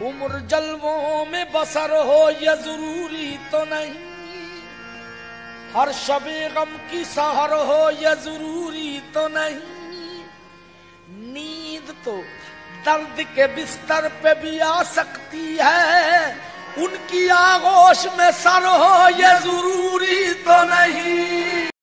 उम्र जलवों में बसर हो ये जरूरी तो नहीं, हर शबे गम की सहर हो ये जरूरी तो नहीं। नींद तो दर्द के बिस्तर पे भी आ सकती है, उनकी आगोश में सर हो ये जरूरी तो नहीं।